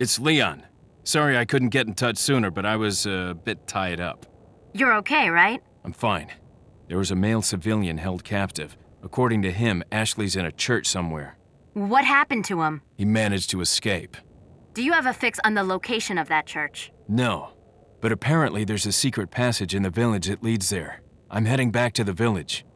It's Leon. Sorry I couldn't get in touch sooner, but I was a bit tied up. You're okay, right? I'm fine. There was a male civilian held captive. According to him, Ashley's in a church somewhere. What happened to him? He managed to escape. Do you have a fix on the location of that church? No, but apparently there's a secret passage in the village that leads there. I'm heading back to the village.